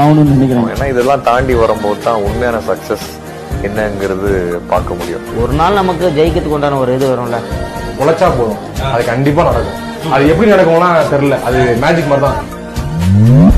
ஆகணும்னு நினைக்கிறேன். ஏன்னா இதெல்லாம் தாண்டி வரும்போது தான் உண்மையான சக்சஸ் என்னங்கிறது பார்க்க முடியும். ஒரு நாள் நமக்கு ஜெயிக்கிறதுக்கு உண்டான ஒரு இது வரும்ல, உழைச்சா போதும், அது கண்டிப்பா நடக்கும். அது எப்படி நடக்கும்னா தெரியல, அது மேஜிக் மாதிரி தான்.